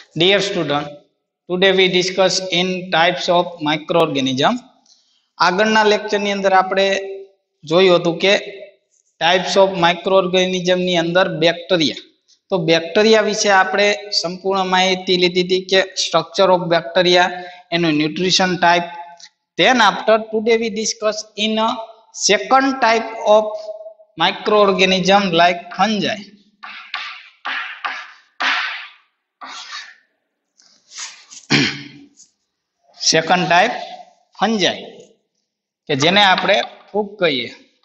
Dear student, today we discuss in types of microorganism. આગળના લેક્ચરની અંદર આપણે જોયું હતું કે ટાઈપ્સ ઓફ માઇક્રોઓર્ગેનિઝમ ની અંદર બેક્ટેરિયા. તો બેક્ટેરિયા વિશે આપણે સંપૂર્ણ માહિતી લીધી હતી કે સ્ટ્રક્ચર ઓફ બેક્ટેરિયા, એનું nutrition type. Then after today we discuss in a second type of microorganism like fungi. Second type fungi કે જેને આપણે ફૂગ કહીએ.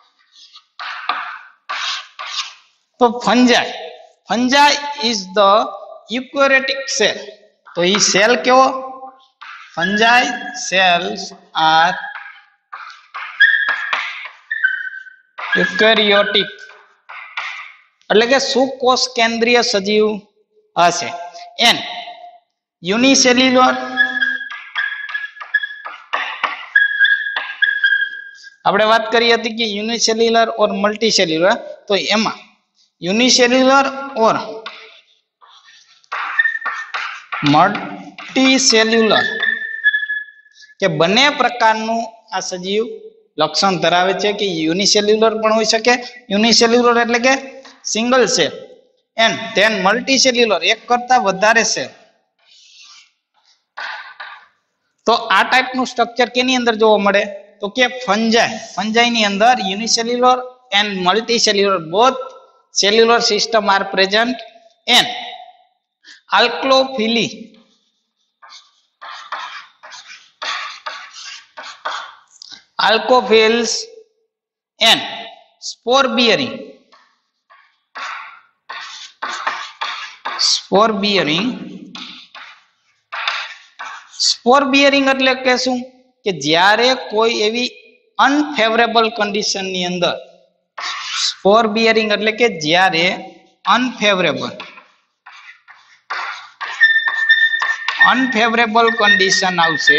તો fungi is the eukaryotic cell. તો એ સેલ કેવો? ફંજાઈ સેલ્સ આર યુકેરિયોટિક એટલે કે સુકોષ કેન્દ્રીય સજીવ હશે. એન યુનિસેલ્યુલર, આપણે વાત કરી હતી કે યુનિસેલ્યુલર ઓર મલ્ટીસેલ્યુલર. તો એમાં યુનિસેલ્યુલર ઓર મલ્ટીસેલ્યુલર કે બંને પ્રકારનું આ સજીવ લક્ષણ ધરાવે છે કે યુનિસેલ્યુલર પણ હોઈ શકે. યુનિસેલ્યુલર એટલે કે single cell, and then multicellular એક કરતા વધારે સેલ. તો આ ટાઈપનું સ્ટ્રક્ચર કેની અંદર જોવા મળે? તો કે ફંજાઈ ની અંદર unicellular and multicellular both cellular system are present. And alkalophily alcophils and spore bearing એટલે કે શું? કે જ્યારે કોઈ એવી અનફેવરેબલ કન્ડિશન ની અંદર, સ્પોર બિયરિંગ એટલે કે જ્યારે અનફેવરેબલ કન્ડિશન આવશે,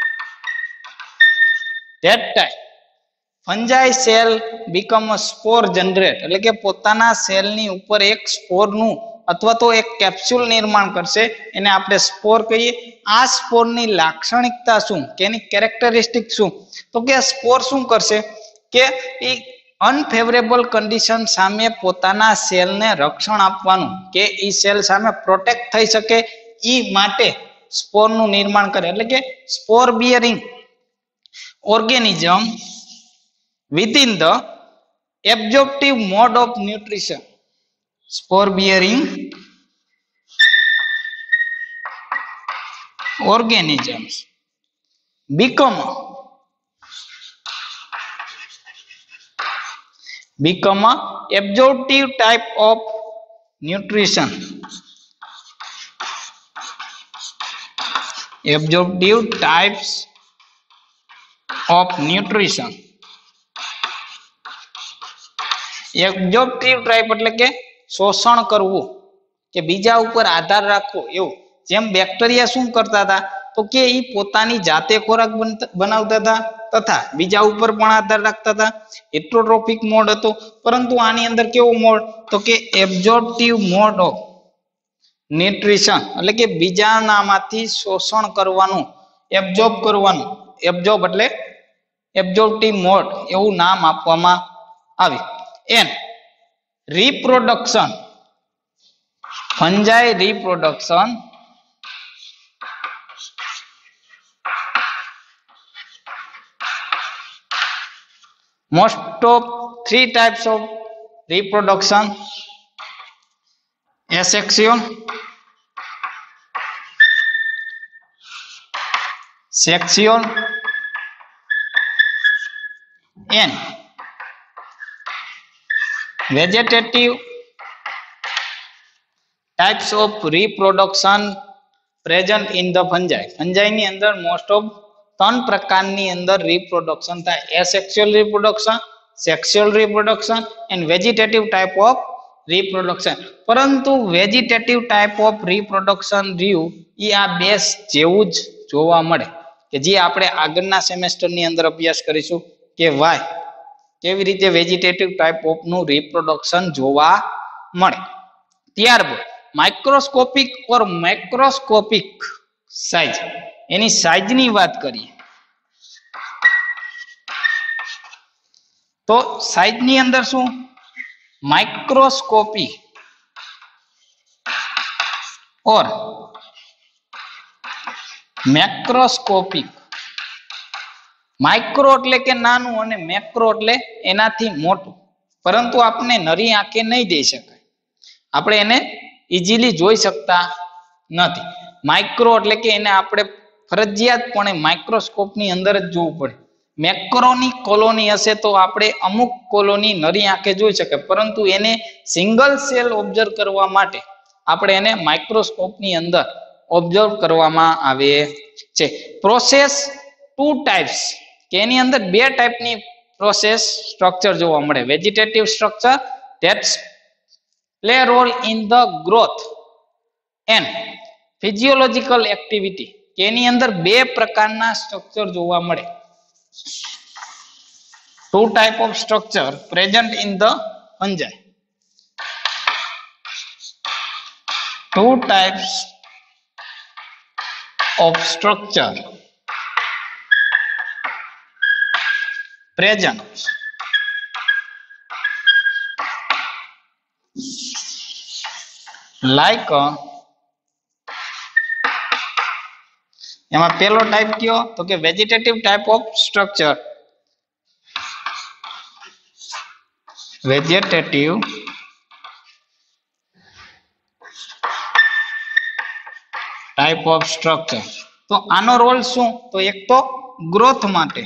that time fungi cell become a spore generate એટલે કે પોતાના સેલની ઉપર એક સ્પોરનું અથવા તો એક કેપ્સ્યુલ નિર્માણ કરશે. એને આપણે સ્પોર કહીએ. આ સ્પોરની લાક્ષણિકતા શું, કે એની કેરેક્ટરિસ્ટિક શું? તો કે સ્પોર શું કરશે કે એ અનફેવરેબલ કન્ડિશન સામે પોતાના સેલને રક્ષણ આપવાનું, કે એ સેલ સામે પ્રોટેક્ટ થઈ શકે એ માટે સ્પોરનું નિર્માણ કરે. એટલે કે spore bearing organism within the absorptive mode of nutrition. Spore bearing organisms become a absorptive type of nutrition. Absorptive types of nutrition. Absorptive type એટલે કે શોષણ કરવું, કે બીજા ઉપર આધાર રાખવો. એવું જેમ બેક્ટેરિયા શું કરતા હતા? તો કે એ પોતાની જાતે ખોરાક બનાવતા હતા તથા બીજા ઉપર પણ આધાર રાખતા હતા. હેટરોટ્રોફિક મોડ હતો. પરંતુ આની અંદર કેવો મોડ? તો કે એબ્જોર્પ્ટિવ મોડ ઓફ ન્યુટ્રિશન એટલે કે બીજાનામાંથી શોષણ કરવાનું, એબ્જોર્બ કરવાનું. એબ્જોર્બ એટલે એબ્જોર્પ્ટિવ મોડ એવું નામ આપવામાં આવ્યું. And reproduction, fungi reproduction most of three types of reproduction: asexual, sexual and vegetative types of reproduction present in the fungi. Fungi ની અંદર મોસ્ટ ઓફ 3 પ્રકારની અંદર રિપ્રોડક્શન થાય: asexual reproduction, sexual reproduction and vegetative type of reproduction. પરંતુ vegetative type of reproduction રહ્યું એ આ બેસ જેવું જ જોવા મળે, કે જે આપણે આગળના સેમેસ્ટરની અંદર અભ્યાસ કરીશું કે વાય કેવી રીતે વેજીટેટિવ ટાઈપ ઓફ નું રિપ્રોડક્શન જોવા મળે. ત્યારબાદ માઇક્રોસ્કોપિક ઓર મેક્રોસ્કોપિક સાઇઝ, એની સાઇઝની વાત કરીએ તો સાઇઝની અંદર શું માઇક્રોસ્કોપી और मैक्रोस्कोपिक। माइक्रो એટલે કે નાનું અને મેક્રો એટલે એનાથી મોટું, પરંતુ આપણે નરી આંખે નહીં જોઈ શકાય, આપણે એને ઈઝીલી જોઈ શકતા નથી. માઇક્રો એટલે કે એને આપણે ફરજિયાતપણે માઇક્રોસ્કોપની અંદર જ જોવું પડે. મેક્રોની કોલોની હશે તો આપણે અમુક કોલોની નરી આંખે જોઈ શકાય, પરંતુ એને સિંગલ સેલ ઓબ્ઝર્વ કરવા માટે આપણે એને માઇક્રોસ્કોપની અંદર ઓબ્ઝર્વ કરવામાં આવે છે. પ્રોસેસ ટુ ટાઈપ્સ, કે એની અંદર બે ટાઈપની પ્રોસેસ સ્ટ્રક્ચર જોવા મળે. Vegetative structure that's play role in the growth and physiological activity, કે એની અંદર બે પ્રકારના સ્ટ્રક્ચર જોવા મળે. Two type of structure present in the fungi. Two types of structure present like એમાં પહેલો ટાઈપ કયો તો કે vegetative type of structure. Vegetative type of structure. તો આનો રોલ શું તો એક તો ગ્રોથ માટે,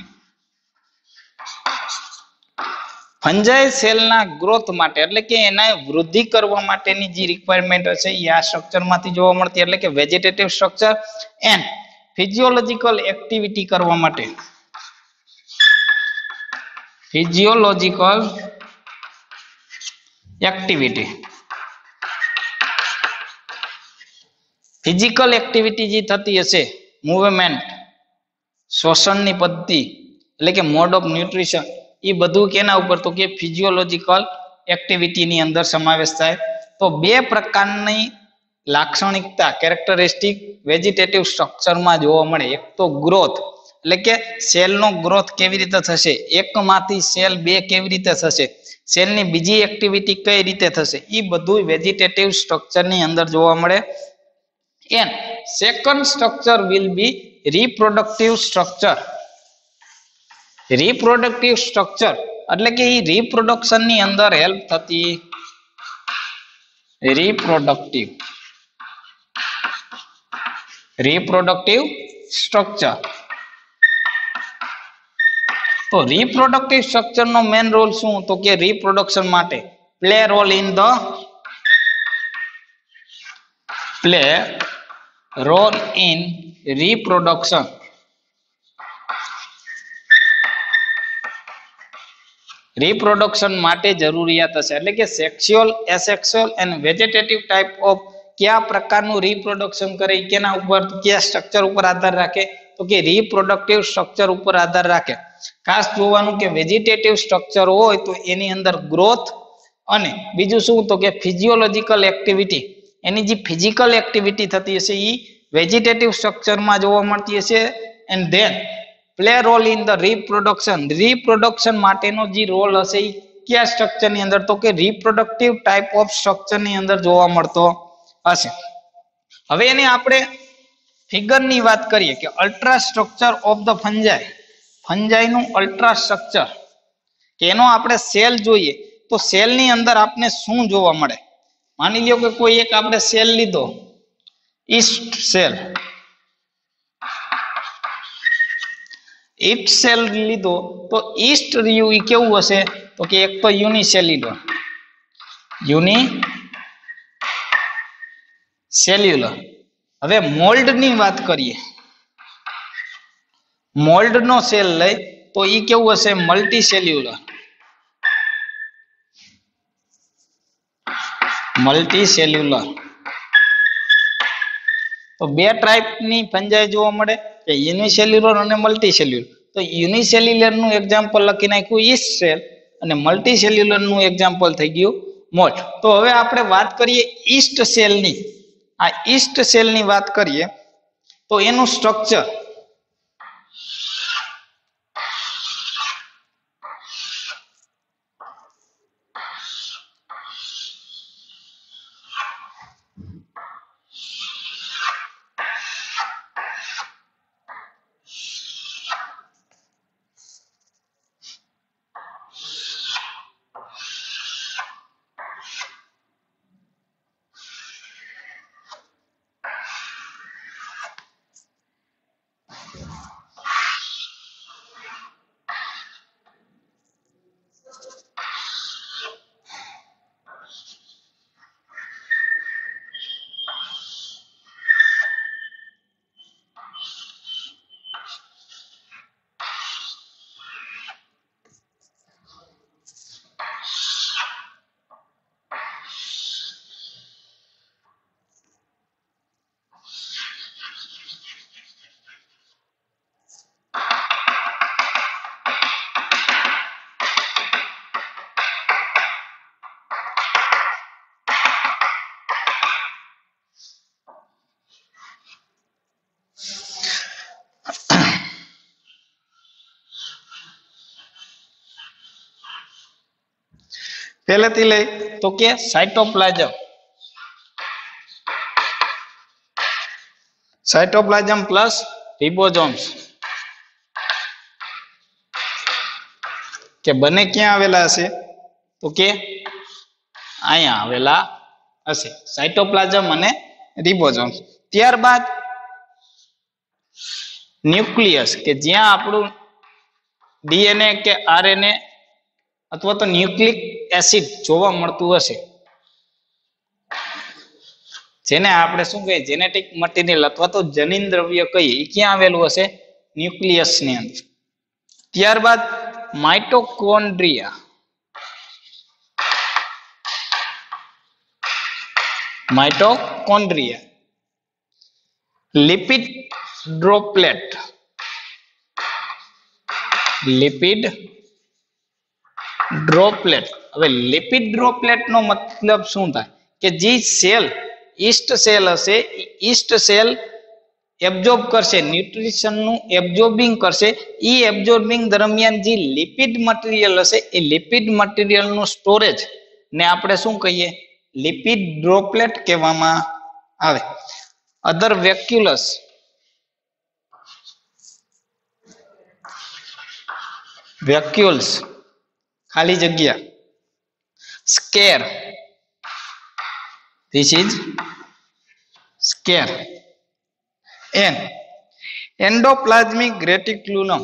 ફંજાઈ સેલના ગ્રોથ માટે એટલે કે એના વૃદ્ધિ કરવા માટેની જે રિક્વાયરમેન્ટ હશે એ આ સ્ટ્રક્ચરમાંથી જોવા મળતી, એટલે કે vegetative structure. And physiological activity કરવા માટે, ફિઝિયોલોજીકલ એક્ટિવિટી, ફિઝિકલ એક્ટિવિટી જે થતી હશે, મૂવમેન્ટ, શ્વસનની પદ્ધતિ એટલે કે મોડ ઓફ ન્યુટ્રિશન, એ બધું કેના ઉપર તો કે ફિઝિયોલોજીકલ એક્ટિવિટીની અંદર સમાવેશ થાય. તો બે પ્રકારની લાક્ષણિકતા કેરેક્ટરિસ્ટિક વેજીટેટિવ સ્ટ્રક્ચરમાં જોવા મળે. એક તો ગ્રોથ એટલે કે સેલનો ગ્રોથ કેવી રીતે થશે, એકમાંથી સેલ બે કેવી રીતે થશે, સેલની બીજી એક્ટિવિટી કઈ રીતે થશે, એ બધું વેજીટેટિવ સ્ટ્રક્ચરની અંદર જોવા મળે. And second structure will be reproductive structure. Reproductive structure એટલે કે એ રિપ્રોડક્શન ની અંદર હેલ્પ થતી reproductive structure. તો reproductive structure નો મેઇન રોલ શું તો કે રિપ્રોડક્શન માટે play role in reproduction. Reproduction માટે જરૂરિયાત હશે, એટલે કે sexual, asexual and vegetative type of કયા પ્રકારનું રિપ્રોડક્શન કરે, કેના ઉપર કયા સ્ટ્રક્ચર ઉપર આધાર રાખે તો કે રિપ્રોડક્ટિવ સ્ટ્રક્ચર ઉપર આધાર રાખે. ખાસ જોવાનું કે વેજીટેટિવ સ્ટ્રક્ચર હોય તો એની અંદર ગ્રોથ અને બીજું શું તો કે ફિઝિયોલોજીકલ એક્ટિવિટી, એની જે ફિઝિકલ એક્ટિવિટી થતી હશે એ વેજીટેટિવ સ્ટ્રક્ચરમાં જોવા મળતી હશે. And then play role in the reproduction, reproduction માટેનો જે રોલ હશે એ કયા સ્ટ્રક્ચરની અંદર તો કે રિપ્રોડક્ટિવ ટાઈપ ઓફ સ્ટ્રક્ચરની અંદર જોવા મળતો હશે. હવે એને આપણે ફિગરની વાત કરીએ કે ultra structure of the fungi, ફંજાઈનું અલ્ટ્રા સ્ટ્રક્ચર, કે એનો આપણે સેલ જોઈએ તો સેલની અંદર આપણે શું જોવા મળે. માની લ્યો કે કોઈ એક આપણે સેલ લીધો, ઈસ્ટ સેલ, ઈસ્ટ સેલ લીધો તો ઈસ્ટ રહ્યું એ કેવું હશે તો કે એક તો યુનિસેલ્યુલર, યુનિસેલ્યુલર. હવે મોલ્ડ ની વાત કરીએ, મોલ્ડ નો સેલ લઈ તો એ કેવું હશે મલ્ટીસેલ્યુલર, મલ્ટીસેલ્યુલર. તો બે ટાઈપની ફંજાઈ જોવા મળે કે યુનિસેલ્યુલર અને મલ્ટીસેલ્યુલર. તો યુનિસેલ્યુલર નું એક્ઝામ્પલ લખી નાખ્યું ઈસ્ટ સેલ અને મલ્ટીસેલ્યુલર નું એક્ઝામ્પલ થઈ ગયું મોલ્ડ. તો હવે આપણે વાત કરીએ ઈસ્ટ સેલની આ ઈસ્ટ સેલની વાત કરીએ તો એનું સ્ટ્રક્ચર પહેલેથી લઈ તો કે સાયટોપ્લાઝમ પ્લસ રિબોઝોમ્સ કે બને ક્યાં આવેલા હશે તો કે અહીંયા આવેલા હશે સાયટોપ્લાઝમ અને રિબોઝોમ્સ. ત્યારબાદ ન્યુક્લિયસ કે જ્યાં આપણું ડીએનએ કે આરએનએ અથવા તો ન્યુક્લિક એસિડ જોવા મળતું હશે જેને આપણે શું કહીએ જેનેટિક મટીરિયલ અથવા તો જનીન દ્રવ્ય કહીએ એ ક્યાં આવેલું હશે ન્યુક્લિયસ ની અંદર. ત્યારબાદ માઇટોકોન્ડ્રિયા લિપિડ ડ્રોપલેટ. હવે લિપિડ ડ્રોપલેટ નો મતલબ શું થાય કે જે સેલ ઈસ્ટ સેલ હશે ઈસ્ટ સેલ એબ્ઝોર્બ કરશે ન્યુટ્રિશન નું એબ્ઝોર્બિંગ કરશે એ એબ્ઝોર્બિંગ દરમિયાન જે લિપિડ મટીરિયલ હશે એ લિપિડ મટીરિયલ નું સ્ટોરેજ ને આપણે શું કહીએ લિપિડ ડ્રોપલેટ કહેવામાં આવે. અધર વેક્યુલ્સ ખાલી જગ્યા scar this is scare and endoplasmic reticulum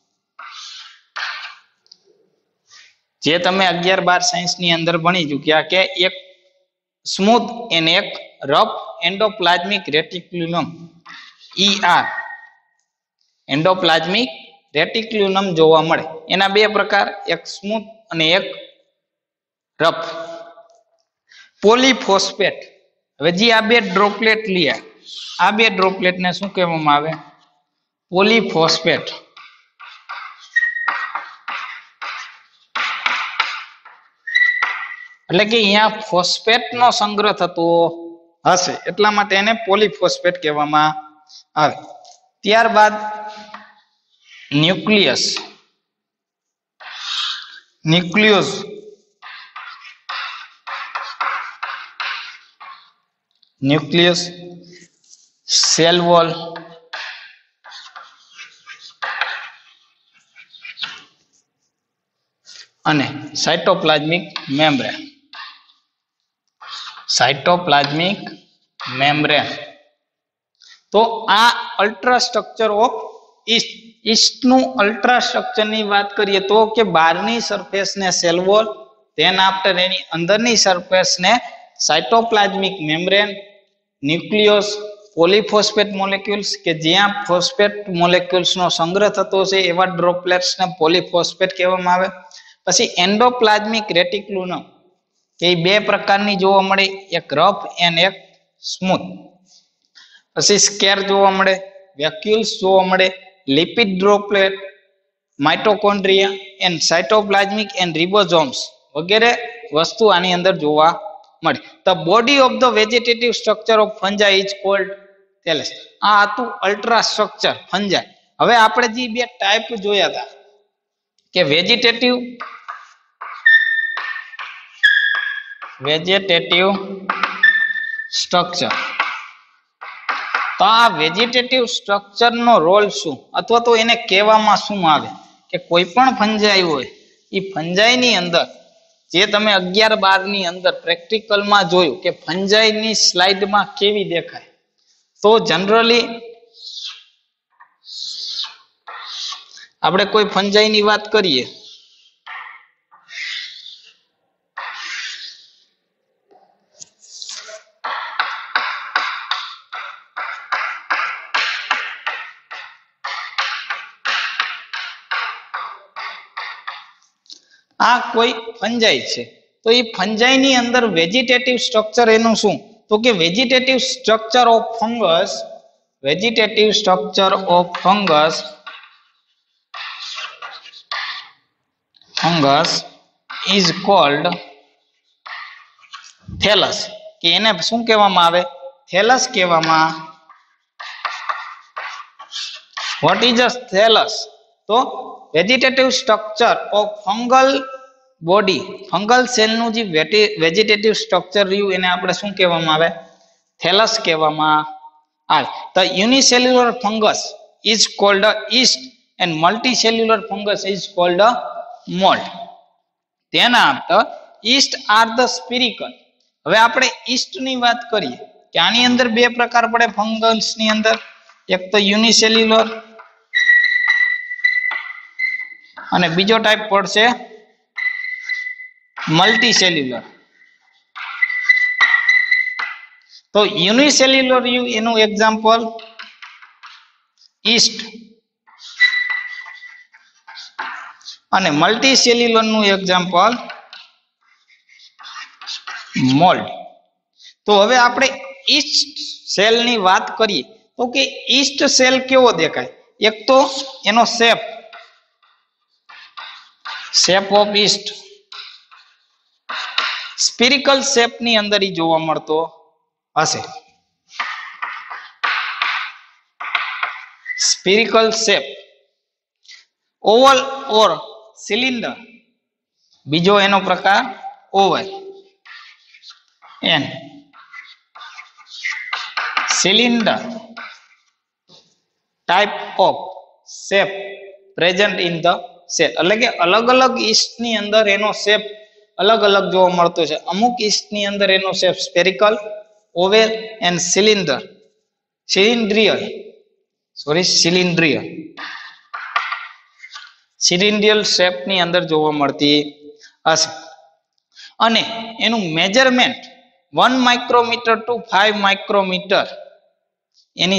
જે તમે 11-12 સાયન્સ ની અંદર ભણી ચૂક્યા કે એક સ્મૂથ અને એક rough endoplasmic reticulum ER endoplasmic reticulum જોવા મળે. એના બે પ્રકાર એક સ્મૂથ અને એક રફ. પોલીફોસ્ફેટ હવે જે આ બે ડ્રોપલેટ લ્યા આ બે ડ્રોપલેટ ને શું કહેવામાં આવે પોલીફોસ્ફેટ. એટલે કે અહીંયા ફોસ્ફેટ નો સંગ્રહ થતો હશે એટલા માટે એને પોલીફોસ્ફેટ કહેવામાં આવે. ત્યારબાદ ન્યુક્લિયસ સેલ વોલ અને સાયટોપ્લાઝમિક મેમ્બ્રેન. તો આ અલ્ટ્રા સ્ટ્રક્ચર ઓફ ઈસ્ટ નું અલ્ટ્રા સ્ટ્રક્ચર ની વાત કરીએ તો કે બહારની સરફેસ ને સેલ વોલ ધેન આફ્ટર એની અંદરની સરફેસ ને cytoplasmic membrane nucleus polyphosphate molecules કે જ્યાં ફોસ્ફેટ મોલેક્યુલ્સ નો સંગ્રહ થતો છે એવા ડ્રોપલેટ્સ ને પોલીફોસ્ફેટ કહેવામાં આવે. પછી એન્ડોપ્લાઝમિક રેટિક્યુલમ કે બે પ્રકારની જોવા મળે એક રફ એન્ડ એક સ્મૂથ. પછી સ્કેર જોવા મળે વેક્યુલ્સ જોવા મળે lipid droplet mitochondria and cytoplasmic and ribosomes વગેરે વસ્તુ આની અંદર જોવા મળે. The body of the vegetative structure of fungi is called thallus. આ હતું અલ્ટ્રા સ્ટ્રક્ચર ફંજાઈ. હવે આપણે જે બે ટાઈપ જોયા હતા કે વેજીટેટિવ સ્ટ્રક્ચર, તો આ વેજીટેટિવ સ્ટ્રક્ચર નો રોલ શું અથવા તો એને કહેવામાં શું આવે કે કોઈ પણ ફંજાઈ હોય એ ફંજાઈ ની અંદર જે તમે 11-12 ની અંદર પ્રેક્ટિકલમાં જોયું કે ફંજાઈ ની સ્લાઇડમાં કેવી દેખાય, તો જનરલી આપણે કોઈ ફંજાઈ ની વાત કરીએ આ કોઈ ફંજાઈ છે તો એ ફંજાઈ ની અંદર વેજીટેટિવ સ્ટ્રક્ચર એનું શું, તો કે vegetative structure of fungus is called thallus. કે એને શું કહેવામાં આવે, થેલસ કહેવામાં. What is a thallus? તો vegetative structure of fungal body, fungal cell નું જે વેજીટેટિવ સ્ટ્રક્ચર રહ્યું એને આપણે શું કહેવામાં આવે, થેલસ કહેવામાં આવે. The unicellular fungus is called yeast and multicellular fungus is called mould. તેના the yeast are the spherical. હવે આપણે ઈસ્ટ ની વાત કરીએ કે આની અંદર બે પ્રકાર પડે ફંગસ ની અંદર, એક તો યુનિસેલ્યુલર અને બીજો ટાઈપ પડશે મલ્ટીસેલ્યુલર. તો યુનિસેલ્યુલર એનું એક્ઝામ્પલ ઈસ્ટ અને મલ્ટીસેલ્યુલર નું એક્ઝામ્પલ મોલ્ડ. તો હવે આપણે ઈસ્ટ સેલ ની વાત કરીએ તો કે ઈસ્ટ સેલ કેવો દેખાય, એક તો એનો shape of yeast spherical shape ની અંદર ઈ જોવા મળતો હશે. Spherical shape, oval or cylinder, બીજો એનો પ્રકાર oval and cylinder type of shape present in the cell. એટલે કે અલગ અલગ ઈસ્ટ ની અંદર એનો શેપ અલગ અલગ જોવા મળતો છે. અમુક ઈસ્ટ ની અંદર એનો shape spherical, oval and cylindrical shape ની અંદર જોવા મળતી હશે. અને એનું મેજરમેન્ટ 1 માઇક્રોમીટર ટુ 5 માઇક્રોમીટર એની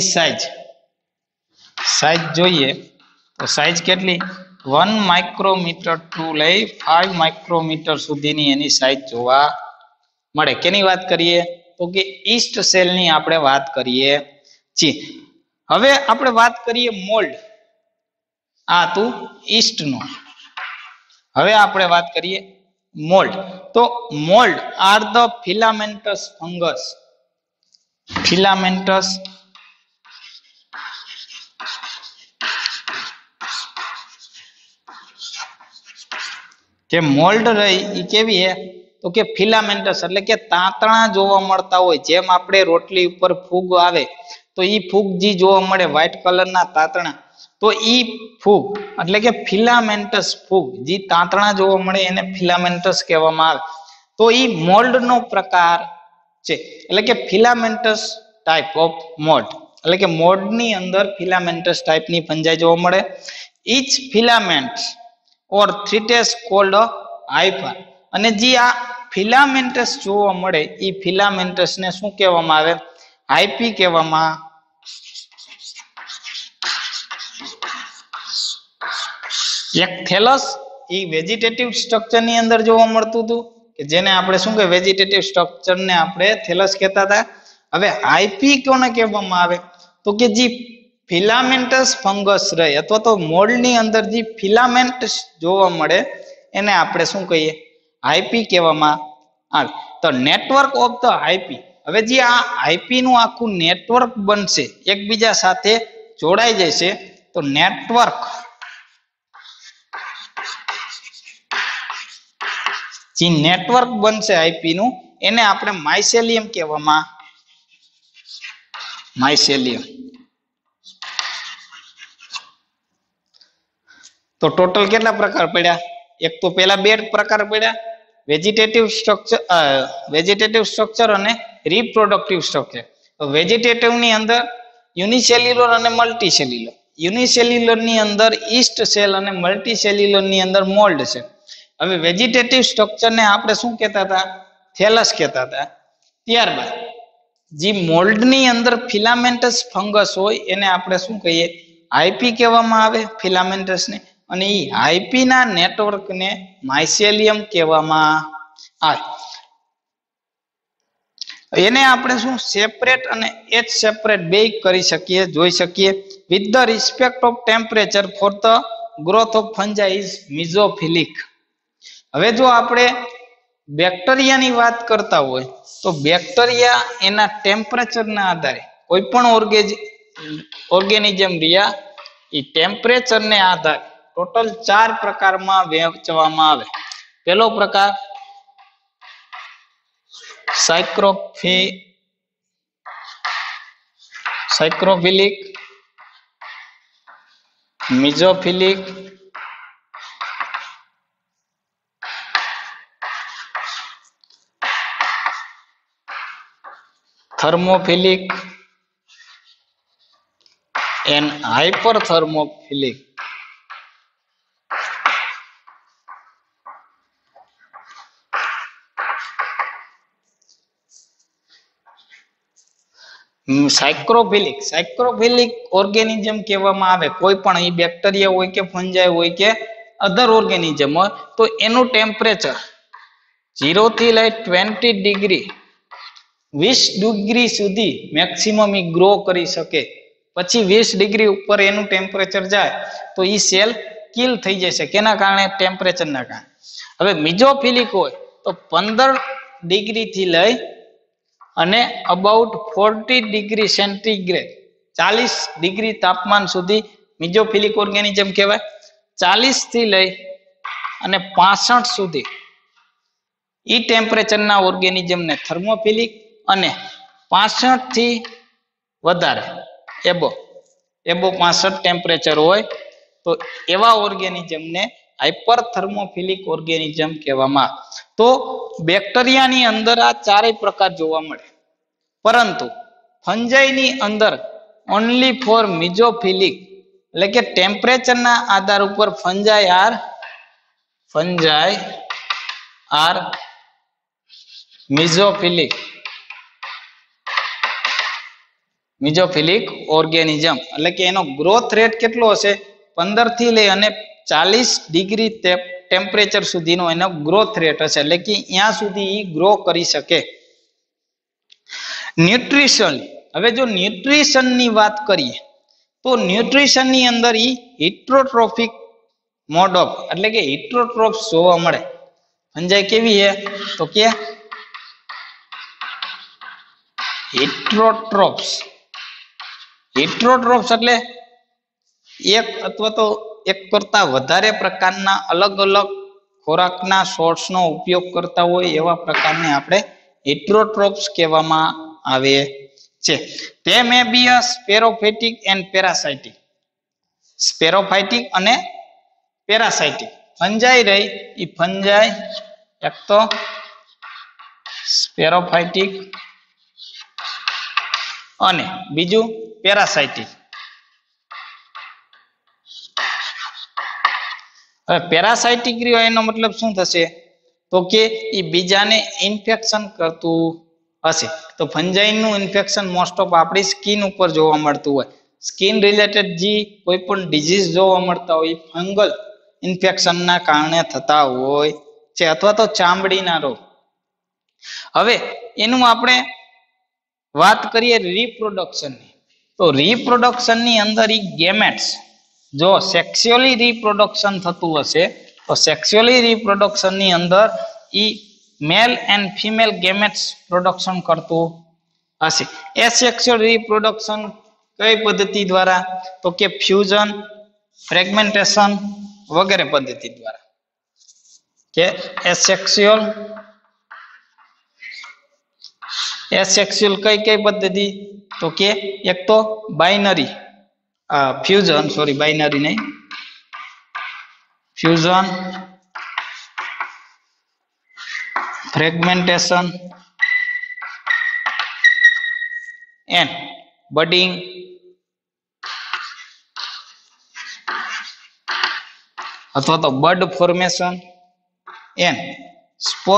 સાઇઝ જોઈએ તો સાઇઝ કેટલી, 1 માઇક્રોમીટર ટુ લઈ 5 માઇક્રોમીટર સુધીની એની સાઇઝ જોવા મળે. કેની વાત કરીએ તો કે ઈસ્ટ સેલ ની આપણે વાત કરીએ છીએ. હવે આપણે વાત કરીએ મોલ્ડ. આ હતું ઈસ્ટ નું. હવે આપણે વાત કરીએ મોલ્ડ. તો mould are the filamentous fungus. Filamentous કે મોલ્ડ રહી એ કેવી હે તો કે ફિલામેન્ટસ એટલે કે તાંતણા જોવા મળતા હોય. જેમ આપણે રોટલી ઉપર ફૂગ આવે તો ઈ ફૂગ જે જોવા મળે વ્હાઇટ કલરના તાંતણા, તો ઈ ફૂગ એટલે કે ફિલામેન્ટસ ફૂગ જે તાંતણા જોવા મળે એને ફિલામેન્ટસ કહેવામાં આવે. તો ઈ મોલ્ડ નો પ્રકાર છે. એટલે કે ફિલામેન્ટસ ટાઈપ ઓફ મોલ્ડ, એટલે કે મોલ્ડ ની અંદર ફિલામેન્ટસ ટાઈપ ની ફંજાઈ જોવા મળે. Each filaments or threads called hyphae. અને જે આ ફિલામેન્ટસ જોવા મળે એ ફિલામેન્ટસ ને શું કહેવામાં આવે, હાઇપી કહેવામાં. એક થેલસ એ વેજીટેટિવ સ્ટ્રક્ચર ની અંદર જોવા મળતું હતું કે જેને આપણે શું કે વેજીટેટિવ સ્ટ્રક્ચર ને આપણે થેલસ કહેતા હતા. હવે હાઇપી કોને કહેવામાં આવે તો કે જે ફિલામેન્ટસ ફંગસ રહે અથવા તો મોલ્ડ ની અંદર જે ફિલામેન્ટ જોવા મળે એને આપણે શું કહીએ, હાઇપી કહેવામાં આવે. The the network of the hyphae. હવે જે આ આઈપી નું આખું નેટવર્ક બનશે, એકબીજા સાથે જોડાઈ જશે, તો નેટવર્ક જે નેટવર્ક બનશે આઈપી નું, એને આપણે માઇસેલિયમ કહેવામાં, માઇસેલિયમ. તો ટોટલ કેટલા પ્રકાર પડ્યા? એક તો પેલા બે પ્રકાર પડ્યા, વેજીટેટિવ સ્ટ્રક્ચર અને રિપ્રોડક્ટિવ સ્ટ્રક્ચર. તો વેજીટેટિવ ની અંદર યુનિસેલ્યુલર અને મલ્ટીસેલ્યુલર. યુનિસેલ્યુલર ની અંદર ઈસ્ટ સેલ અને મલ્ટીસેલ્યુલર ની અંદર મોલ્ડ છે. હવે વેજીટેટિવ સ્ટ્રક્ચર ને આપણે શું કહેતા હતા? થેલસ કહેતા હતા. ત્યારબાદ જે મોલ્ડ ની અંદર ફિલામેન્ટસ ફંગસ હોય એને આપણે શું કહીએ? આઈપી કહેવામાં આવે, ફિલામેન્ટસ ને. અને એ આઈપી ના નેટવર્ક ને માઇસેલિયમ કહેવામાં આવે. એને આપણે શું સેપરેટ અને એચ સેપરેટ બે કરી શકીએ, જોઈ શકીએ. With the respect of temperature for the growth of fungi is mesophilic. હવે જો આપણે બેક્ટેરિયાની વાત કરતા હોય તો બેક્ટેરિયા એના ટેમ્પરેચરના આધારે, કોઈ પણ ઓર્ગેનિઝમ રહ્યા એ ટેમ્પરેચરને આધારે ટોટલ 4 પ્રકારમાં વહેંચવામાં આવે. પહેલો પ્રકાર psychrophilic, mesophilic, thermophilic and hyperthermophilic. Psychrophilic organism કહેવામાં આવે કોઈ પણ, એ બેક્ટેરિયા હોય કે ફંજાઈ હોય કે અધર ઓર્ગેનિઝમ હોય, તો એનું ટેમ્પરેચર 0 થી લઈ 20 ડિગ્રી 20 ડિગ્રી સુધી મેક્સિમમ એ ગ્રો કરી શકે. પછી 20 ડિગ્રી ઉપર એનું ટેમ્પરેચર જાય તો એ સેલ કિલ થઈ જશે. કેના કારણે? ટેમ્પરેચરના કારણે. હવે મિઝોફિલિક હોય તો 15 ડિગ્રી થી લઈ અને અબાઉટ 40 ડિગ્રી સેન્ટીગ્રેડ 40 ડિગ્રી તાપમાન સુધી મિઝોફિલિક ઓર્ગેનિઝમ કહેવાય. 40 થી લઈ અને 65 સુધી ઈ ટેમ્પરેચરના ઓર્ગેનિઝમને થર્મોફિલિક, અને 65 થી વધારે એબો 65 ટેમ્પરેચર હોય તો એવા ઓર્ગેનિઝમને હાઇપરથર્મોફિલિક ઓર્ગેનિઝમ કહેવામાં આવે. તો બેક્ટેરિયાની અંદર આ ચારેય પ્રકાર જોવા મળે, પરંતુ ફંજાઈની અંદર ઓનલી ફોર મિઝોફિલિક, એટલે કે ટેમ્પરેચરના આધાર ઉપર ફંજાઈ આર મિઝોફિલિક ઓર્ગેનિઝમ. એટલે કે એનો ગ્રોથ રેટ કેટલો હશે? 15 થી લઈ અને 40 ડિગ્રી ટેમ્પરેચર સુધીનો એનો ગ્રોથ રેટ હશે. એટલે કે ત્યાં સુધી એ ગ્રો કરી શકે. ન્યુટ્રિશન. હવે જો ન્યુટ્રિશન ની વાત કરીએ તો ન્યુટ્રિશન ની અંદર ઈ હિટ્રોટ્રોફિક મોડ ઓફ, એટલે કે હિટ્રોટ્રોપ્સ જોવા મળે. ફંજાઈ કેવી છે? તો કે હિટ્રોટ્રોપ્સ. હિટ્રોટ્રોપ્સ એટલે એક અથવા તો એક કરતા વધારે પ્રકારના અલગ અલગ ખોરાકના સોર્સનો ઉપયોગ કરતા હોય એવા પ્રકારને આપણે હિટ્રોટ્રોપ્સ કહેવામાં આવે છે. તે મે બી અ સ્પેરોફાઇટિક એન્ડ પેરાસાઇટિક. સ્પેરોફાઇટિક અને પેરાસાઇટિક. ફંજાઈ રહી એ ફંજાઈ એક તો સ્પેરોફાઇટિક અને બીજું પેરાસાઇટિક. હવે પેરાસાઇટિક રહ્યો એનો મતલબ શું થશે? તો કે એ બીજાને ઇન્ફેક્શન કરતું હશે. તો ફંજાઈનું ઇન્ફેક્શન મોસ્ટ ઓફ આપણી સ્કિન ઉપર જોવા મળતું હોય. સ્કિન રિલેટેડ જે કોઈ પણ ડિઝીઝ જોવા મળતા હોય ફંગલ ઇન્ફેક્શનના કારણે થતા હોય છે, અથવા તો ચામડીના રોગ. હવે એનું આપણે વાત કરીએ રિપ્રોડક્શનની, તો રિપ્રોડક્શનની અંદર ઈ ગેમેટ્સ, જો સેક્સ્યુઅલી રિપ્રોડક્શન થતું હશે તો સેક્સ્યુઅલી રિપ્રોડક્શનની અંદર ઈ male and female gametes production કરતું હશે. એસેક્સ્યુઅલ રિપ્રોડક્શન કઈ પદ્ધતિ દ્વારા? તો કે ફ્યુઝન, ફ્રેગમેન્ટેશન વગેરે પદ્ધતિ દ્વારા. કે એસેક્સ્યુઅલ કઈ પદ્ધતિ? તો કે એક તો બાઇનરી ફ્યુઝન, સોરી બાઇનરી નહીં, ફ્યુઝન, ફ્રેગમેન્ટેશન એન્ડ બડિંગ અથવા તો bud formation and spore.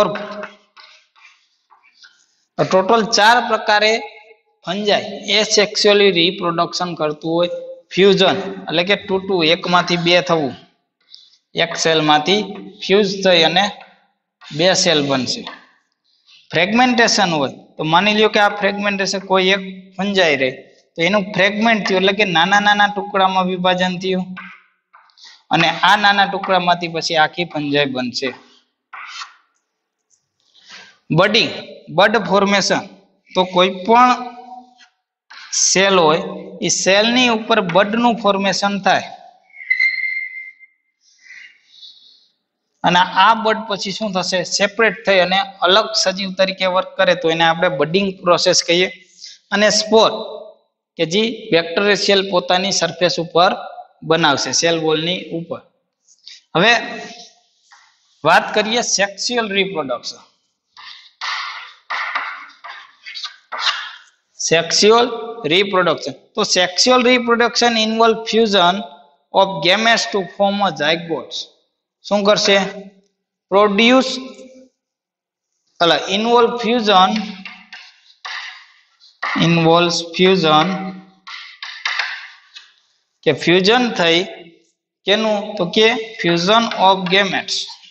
Total 4 પ્રકારે ફંજાઈ એસેક્સ્યુઅલી રિપ્રોડક્શન કરતું હોય. ફ્યુઝન એટલે કે તૂટવું, એકમાંથી બે થવું, એક સેલમાંથી ફ્યુઝ થઈ અને બે સેલ બનશે. ફ્રેગમેન્ટેશન હોય તો માની લ્યો કે આ ફ્રેગમેન્ટેશન કોઈ એક ફંજાઈ રહે તો એનું ફ્રેગમેન્ટ થયું એટલે કે નાના નાના ટુકડામાં વિભાજન થયું અને આ નાના ટુકડામાંથી પછી આખી ફંજાઈ બનશે. બડિંગ, બડ ફોર્મેશન, તો કોઈ પણ સેલ હોય એ સેલની ઉપર બડનું ફોર્મેશન થાય અને આ બડ પછી શું થશે? સેપરેટ થઈ અને અલગ સજીવ તરીકે વર્ક કરે તો એને આપણે બડિંગ પ્રોસેસ કહીએ. અને સ્પોર કે જે બેક્ટેરિયલ પોતાની સરફેસ ઉપર બનાવશે સેલ વોલની ઉપર. હવે વાત કરીએ સેક્સ્યુઅલ રિપ્રોડક્શન. સેક્સ્યુઅલ રિપ્રોડક્શન, તો sexual reproduction involve fusion of gametes to form a zygotes. શું કરશે? પ્રોડ્યુસ ઇન્વોલ્વ ફ્યુઝન કે ફ્યુઝન થઈ કેનું? તો કે ફ્યુઝન ઓફ ગેમેટ્સ.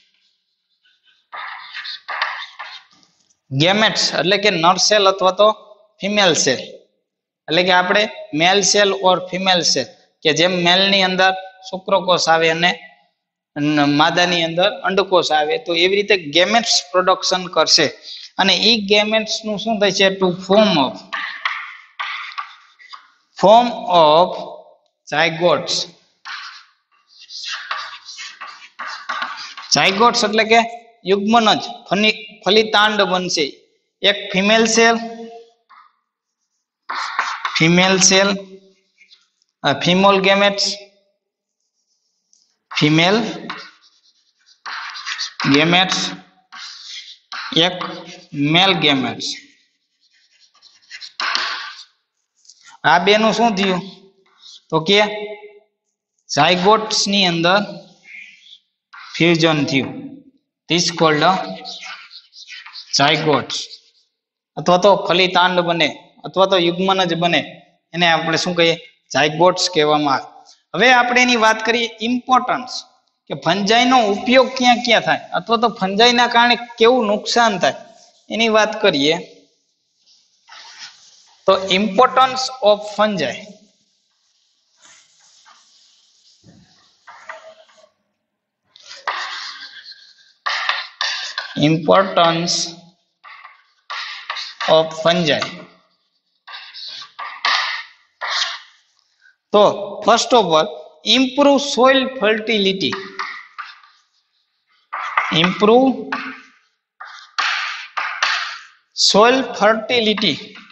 ગેમેટ્સ એટલે કે નર સેલ અથવા તો ફિમેલ સેલ, એટલે કે આપણે male cell or female cell, કે જેમ મેલની અંદર શુક્રકોષ આવે અને માદાની અંદર અંડકોષ આવે તો એવી રીતે ગેમેટ્સ પ્રોડક્શન કરશે અને એ ગેમેટ્સ નું શું થાય છે? To form of zygotes. Zygotes એટલે કે યુગ્મનજ, ફલિતાંડ બનશે. એક ફિમેલ સેલ, ફિમેલ ગેમેટ્સ, એક મેલ ગેમેટ્સ. આ બે નું શું થયું? તો કે ઝાયગોટ્સ ની અંદર ફ્યુઝન થયું. ધીસ કોલ્ડ ઝાયગોટ્સ, અથવા તો ફલિતાંડ બને અથવા તો યુગ્મનજ બને એને આપણે શું કહીએ? ઝાયગોટ્સ કહેવામાં આવે. હવે આપણે એની વાત કરીએ ઇમ્પોર્ટન્સ, કે ફંજાઈનો ઉપયોગ ક્યાં ક્યાં થાય અથવા તો ફંજાઈના કારણે કેવું નુકસાન થાય એની વાત કરીએ તો importance of fungi. Importance of fungi. તો first of all improve soil fertility. Improve soil fertility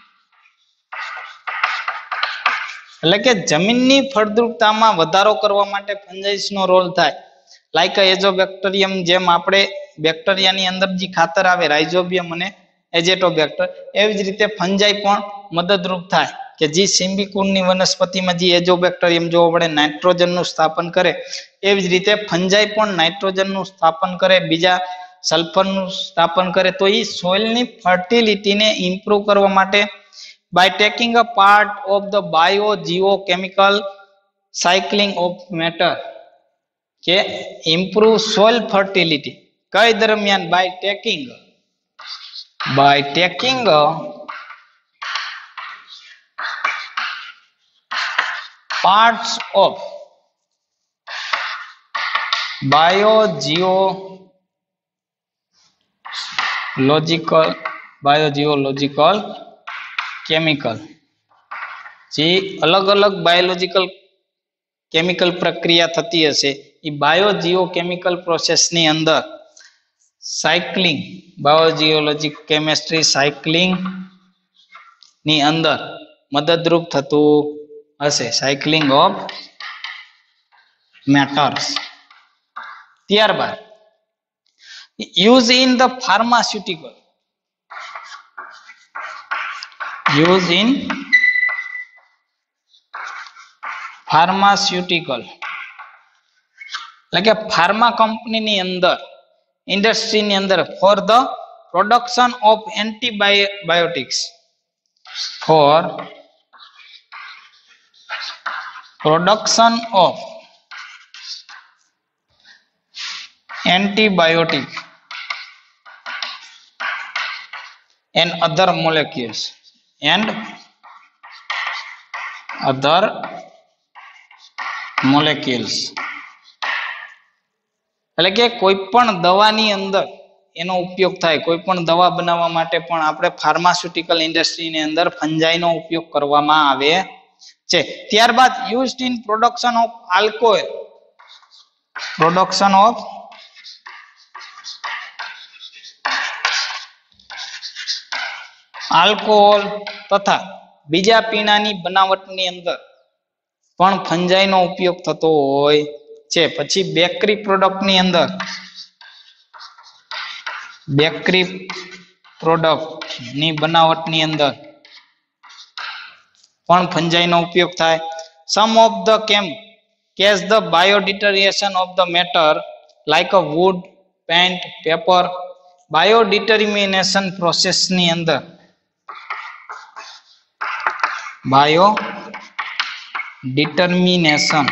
એટલે કે જમીનની ફળદ્રુપતામાં વધારો કરવા માટે ફંજાઈસ નો રોલ થાય. લાઈક એઝોબેક્ટેરિયમ, જેમ આપણે બેક્ટેરિયાની અંદર જે ખાતર આવે રાઇઝોબિયમ અને એજેટોબેક્ટર, એવી જ રીતે ફંજાઈ પણ મદદરૂપ થાય કે જે સિમ્બિકુળની વનસ્પતિમાં જે એજોબેક્ટેરિયમ જોવા મળે નાઇટ્રોજનનું સ્થાપન કરે, એવી જ રીતે ફંજાઈ પણ નાઇટ્રોજનનું સ્થાપન કરે, બીજા સલ્ફરનું સ્થાપન કરે. તો એ સોઇલની ફર્ટિલિટીને ઇમ્પ્રૂવ કરવા માટે by taking a part of the biogeochemical cycling of matter, કે improve soil fertility કઈ દરમિયાન? by taking parts of logical biogeological chemical જે અલગ અલગ બાયોલોજિકલ કેમિકલ પ્રક્રિયા થતી હશે એ બાયોજીઓકેમિકલ પ્રોસેસની અંદર સાયક્લિંગ બાયોજીઓલોજિક કેમિસ્ટ્રી સાયક્લિંગ ની અંદર મદદરૂપ થતું હશે સાયક્લિંગ ઓફ મેટર્સ. ત્યારબાદ use in the pharmaceutical use in pharmaceutical એટલે કે ફાર્મા કંપનીની અંદર ઇન્ડસ્ટ્રીની અંદર for the production of antibiotics for production of antibiotic and other molecules એટલે કે કોઈ પણ દવાની અંદર એનો ઉપયોગ થાય કોઈ પણ દવા બનાવવા માટે પણ આપણે ફાર્માસ્યુટિકલ ઇન્ડસ્ટ્રીની અંદર ફંજાઈનો ઉપયોગ કરવામાં આવે છે. ત્યારબાદ used in production of alcohol production of alcohol તથા બીજા પીણાની બનાવટની અંદર પણ ફંજાઈનો ઉપયોગ થતો હોય છે. પછી બેકરી પ્રોડક્ટની અંદર બેકરી પ્રોડક્ટની બનાવટની અંદર પણ ફંજાઈનો ઉપયોગ થાય. Some of the case the biodeterioration of the matter like a wood paint paper biodetermination પ્રોસેસની અંદર બાયોડિટર્મિનેશન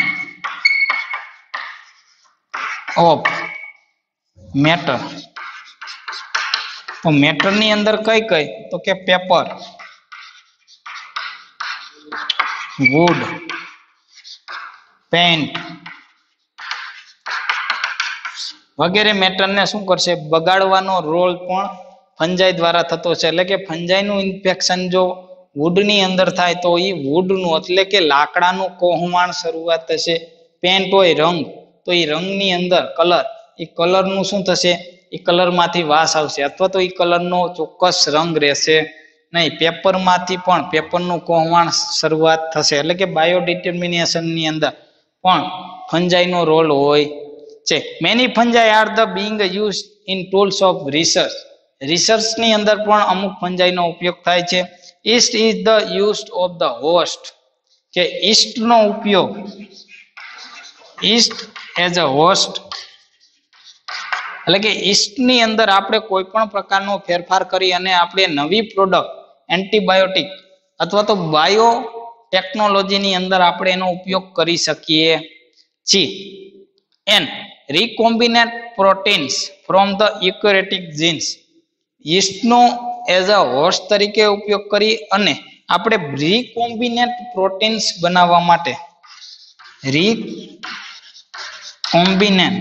ઓફ મેટર તો મેટરની અંદર કઈ કઈ તો કે પેપર વુડ પેન્ટ વગેરે મેટરને શું કરશે બગાડવાનો રોલ પણ ફંજાઈ દ્વારા થતો છે. એટલે કે ફંજાઈનું ઇન્ફેક્શન જો વુડની અંદર થાય તો એ વુડનું એટલે કે લાકડાનું કોહવાણ શરૂઆત થશે. પેન્ટ હોય રંગ તો એ રંગની અંદર કલર એ કલરનું શું થશે એ કલરમાંથી વાસ આવશે અથવા તો એ કલરનો ચોક્કસ રંગ રહેશે નહીં. પેપરમાંથી પણ પેપરનું કોહવાણ શરૂઆત થશે. એટલે કે બાયોડિટર્મિનેશનની અંદર પણ ફંજાઈનો રોલ હોય છે. Many fungi are the being use in tools of રિસર્ચની અંદર પણ અમુક ફંજાઈનો ઉપયોગ થાય છે. Yeast is the use of the host કે ઈસ્ટનો ઉપયોગ ઈસ્ટ એઝ અ હોસ્ટ એટલે કે ઈસ્ટની અંદર આપણે કોઈ પણ પ્રકારનો ફેરફાર કરી અને આપણે નવી પ્રોડક્ટ એન્ટીબાયોટિક અથવા તો બાયો ટેકનોલોજીની અંદર આપણે એનો ઉપયોગ કરી શકીએ છીએ. And recombinant proteins from the eukaryotic genes યીસ્ટનો એઝ અ હોસ્ટ તરીકે ઉપયોગ કરી અને આપણે recombinant proteins બનાવવા માટે recombinant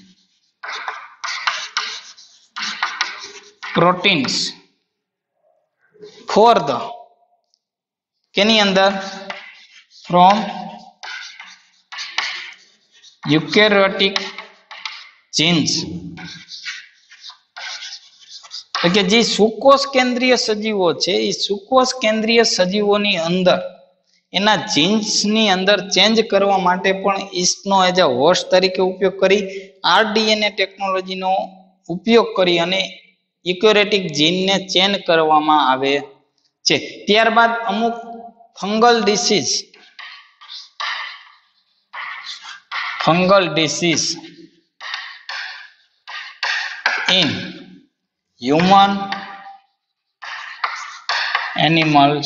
proteins for the કેની અંદર from eukaryotic genes કે જે સુકોષ કેન્દ્રીય સજીવો છે એ સુકોષ કેન્દ્રીય સજીવોની અંદર એના જીન્સની અંદર ચેન્જ કરવા માટે પણ ઈસ્ટનો એઝ અ હોસ્ટ તરીકે ઉપયોગ કરી આરડીએનએ ટેકનોલોજીનો ઉપયોગ કરી અને યુકેરિયોટિક જીનને ચેન્જ કરવામાં આવે છે. ત્યારબાદ અમુક fungal disease in human animals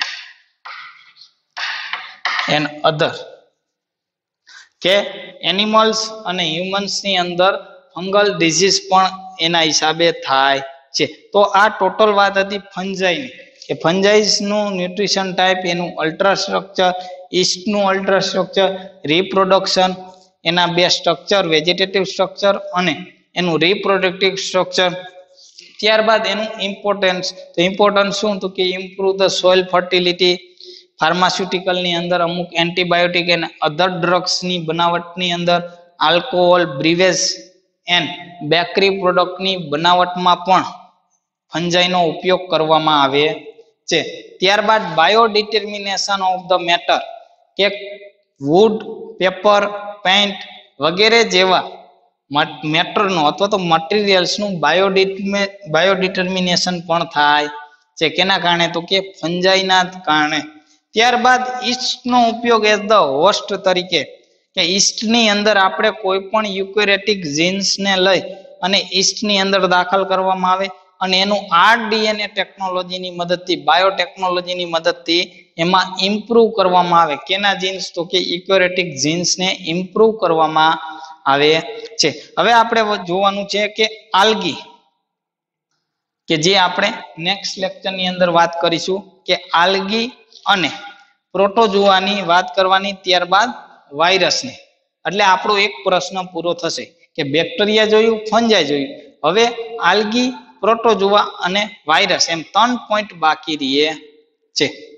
and other કે એનિમલ્સ અને હ્યુમન્સ ની અંદર ફંગલ ડિસીઝ પણ એના હિસાબે થાય છે. તો આ ટોટલ વાત હતી ફંજાઈની કે ફંજાઈસ નું ન્યુટ્રિશન ટાઈપ એનું અલ્ટ્રા સ્ટ્રક્ચર ઈસ્ટનું અલ્ટ્રા સ્ટ્રક્ચર રિપ્રોડક્શન એના બે સ્ટ્રક્ચર વેજીટેટિવ સ્ટ્રક્ચર અને એનું રિપ્રોડક્ટિવ સ્ટ્રક્ચર ત્યારબાદ એનું ઇમ્પોર્ટન્સ, તો ઇમ્પોર્ટન્સ શું, તો કે improve the soil fertility, pharmaceutical ની અંદર અમુક એન્ટીબાયોટિક અને અધર ડ્રગ્સ ની બનાવટની અંદર, alcohol, beverage and bakery product ની બનાવટમાં પણ ફંજાઈ નો ઉપયોગ કરવામાં આવે છે. ત્યારબાદ બાયોડિટર્મિનેશન ઓફ ધ મેટર, કે વુડ, પેપર, પેઇન્ટ વગેરે જેવા મેટરનો અથવા તો મટીરિયલ્સનું બાયોડિટર્મિનેશન પણ થાય છે. કેના કારણે, તો કે ફંજાઈના કારણે. ત્યારબાદ ઈસ્ટનો ઉપયોગ એઝ ધ હોસ્ટ તરીકે, કે ઈસ્ટની અંદર આપણે કોઈ પણ યુકેરેટિક જીન્સને લઈ અને ઈસ્ટની અંદર દાખલ કરવામાં આવે અને એનું આરડીએનએ ટેકનોલોજીની મદદથી, બાયોટેકનોલોજીની મદદથી એમાં ઇમ્પ્રૂવ કરવામાં આવે. કેના જીન્સ, તો કે યુકેરેટિક જીન્સને ઇમ્પ્રૂવ કરવામાં આવે છે. હવે આપણે જોવાનું છે કે આલ્ગી, કે જે આપણે નેક્સ્ટ લેક્ચરની અંદર વાત કરીશું, કે આલ્ગી અને પ્રોટોઝોઆની વાત કરવાની, ત્યારબાદ વાયરસની. એટલે આપણો એક પ્રશ્ન પૂરો થશે કે બેક્ટેરિયા જોયું, ફંજાઈ જોયું, હવે આલ્ગી, પ્રોટોઝોઆ અને વાયરસ, એમ 3 પોઈન્ટ બાકી રહે છે.